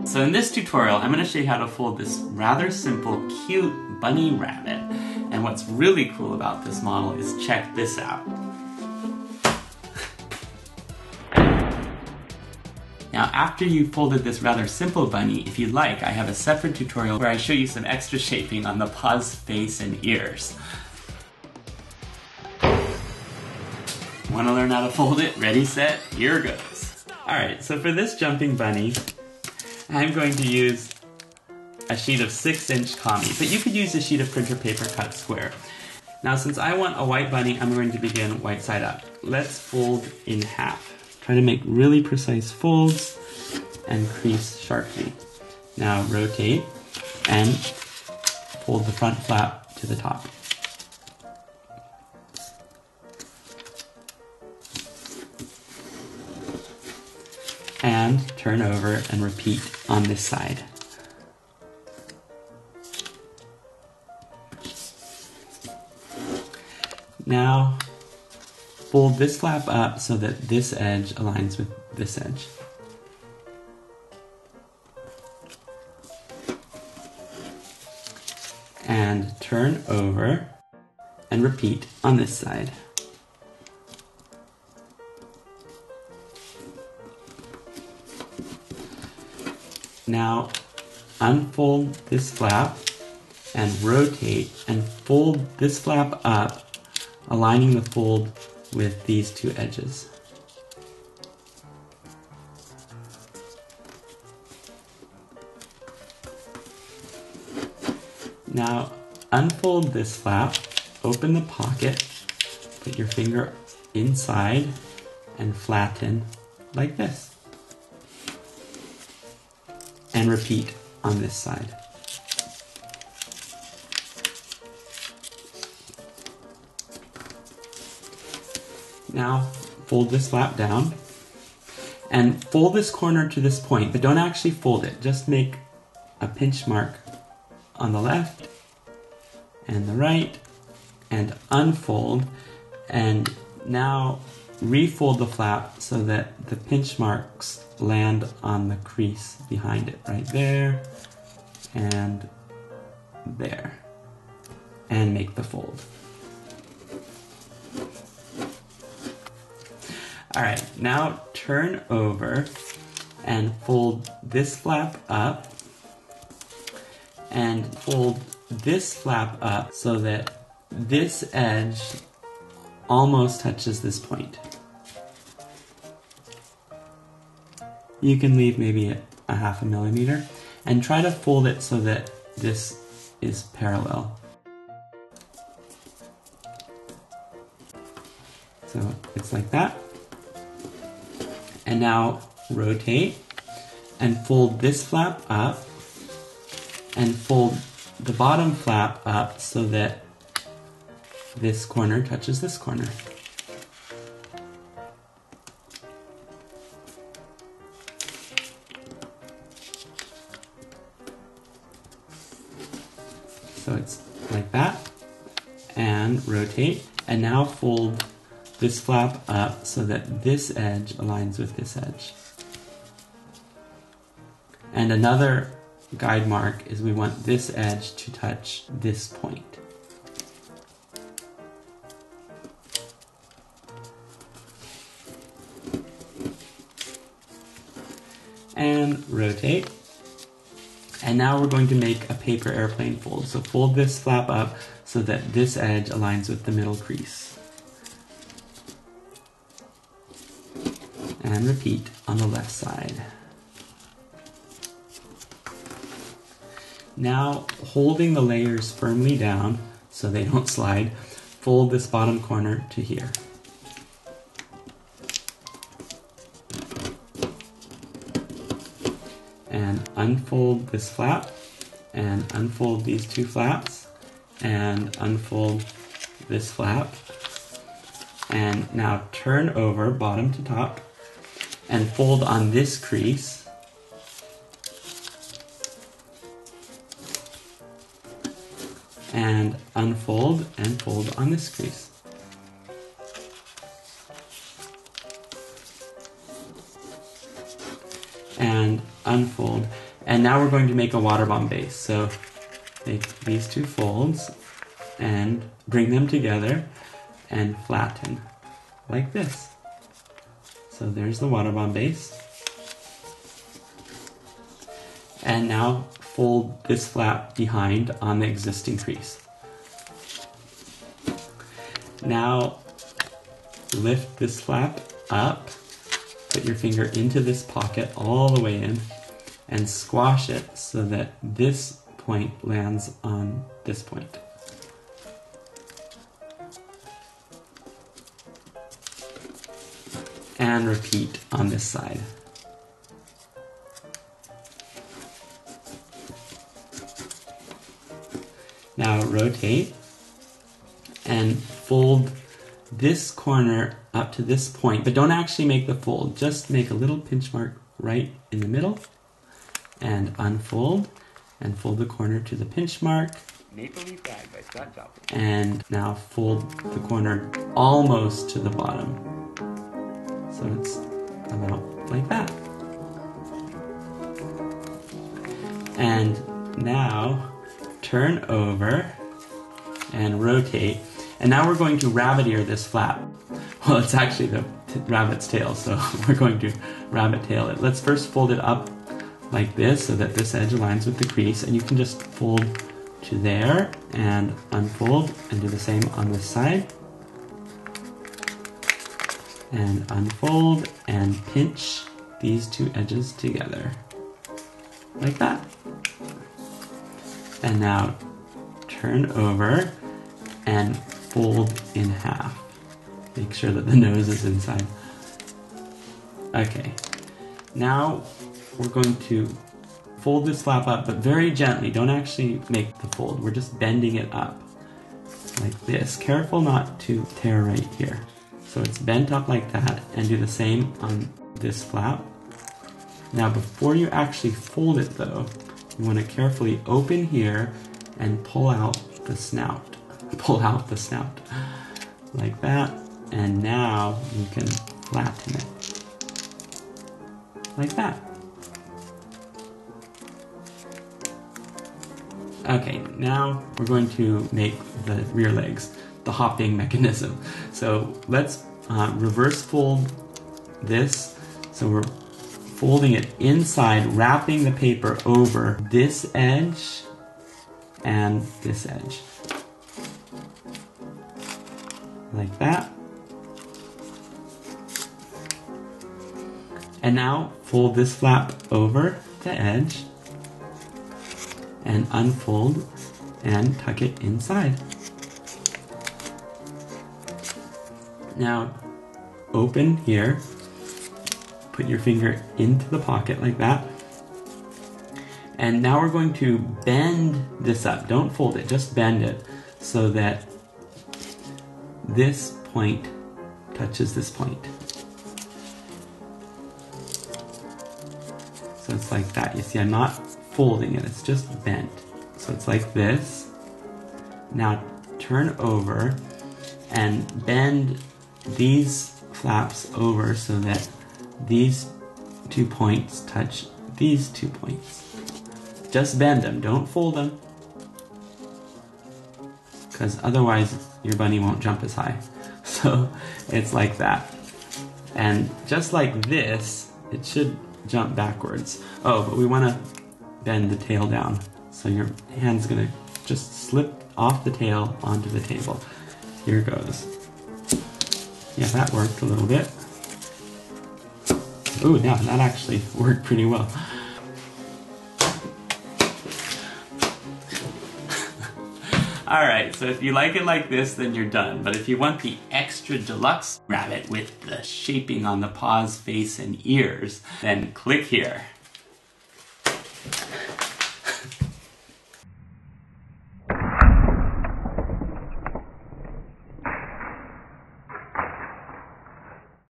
So in this tutorial, I'm going to show you how to fold this rather simple, cute bunny rabbit. And what's really cool about this model is check this out. Now after you've folded this rather simple bunny, if you'd like, I have a separate tutorial where I show you some extra shaping on the paws, face, and ears. Want to learn how to fold it? Ready, set, here goes. Alright, so for this jumping bunny, I'm going to use a sheet of 6-inch kami, but you could use a sheet of printer paper cut square. Now since I want a white bunny, I'm going to begin white side up. Let's fold in half. Try to make really precise folds and crease sharply. Now rotate and fold the front flap to the top. And turn over and repeat on this side. Now fold this flap up so that this edge aligns with this edge. And turn over and repeat on this side. Now unfold this flap and rotate and fold this flap up, aligning the fold with these two edges. Now unfold this flap, open the pocket, put your finger inside and flatten like this. And repeat on this side. Now fold this flap down and fold this corner to this point, but don't actually fold it. Just make a pinch mark on the left and the right and unfold, and now refold the flap so that the pinch marks land on the crease behind it, right there and there, and make the fold. Alright, now turn over and fold this flap up and fold this flap up so that this edge almost touches this point. You can leave maybe a 1/2 millimeter and try to fold it so that this is parallel. So it's like that. And now rotate and fold this flap up and fold the bottom flap up so that this corner touches this corner. So it's like that, and rotate, and now fold this flap up so that this edge aligns with this edge. And another guide mark is we want this edge to touch this point. And rotate. And now we're going to make a paper airplane fold. So fold this flap up so that this edge aligns with the middle crease. And repeat on the left side. Now, holding the layers firmly down so they don't slide, fold this bottom corner to here. And unfold this flap, and unfold these two flaps, and unfold this flap. And now turn over bottom to top, and fold on this crease. And unfold and fold on this crease. And unfold. And now we're going to make a water bomb base. So make these two folds and bring them together and flatten like this. So there's the water bomb base. And now fold this flap behind on the existing crease. Now lift this flap up, put your finger into this pocket all the way in, and squash it so that this point lands on this point. And repeat on this side. Now rotate and fold this corner up to this point, but don't actually make the fold, just make a little pinch mark right in the middle and unfold and fold the corner to the pinch mark. Maple Leaf Bag by Scott Joplin. And now fold the corner almost to the bottom. So it's about like that. And now turn over and rotate. And now we're going to rabbit ear this flap. Well, it's actually the rabbit's tail, so we're going to rabbit tail it. Let's first fold it up like this so that this edge aligns with the crease, and you can just fold to there and unfold and do the same on this side. And unfold and pinch these two edges together like that. And now turn over and fold in half. Make sure that the nose is inside. Okay, now we're going to fold this flap up, but very gently. Don't actually make the fold. We're just bending it up like this. Careful not to tear right here. So it's bent up like that, and do the same on this flap. Now before you actually fold it though, you want to carefully open here and pull out the snout. Pull out the snout like that, and now you can flatten it like that. Okay, now we're going to make the rear legs, the hopping mechanism. So let's reverse fold this. So we're folding it inside, wrapping the paper over this edge and this edge. Like that. And now fold this flap over the edge and unfold and tuck it inside. Now open here, put your finger into the pocket like that, and now we're going to bend this up. Don't fold it, just bend it so that this point touches this point. So it's like that. You see, I'm not folding it, it's just bent. So it's like this. Now turn over and bend these flaps over so that these 2 points touch these 2 points. Just bend them, don't fold them, because otherwise your bunny won't jump as high. So it's like that. And just like this, it should jump backwards. Oh, but we want to bend the tail down. So your hand's gonna just slip off the tail onto the table. Here goes. Yeah, that worked a little bit. Ooh, yeah, that actually worked pretty well. Alright, so if you like it like this, then you're done. But if you want the extra deluxe rabbit with the shaping on the paws, face, and ears, then click here.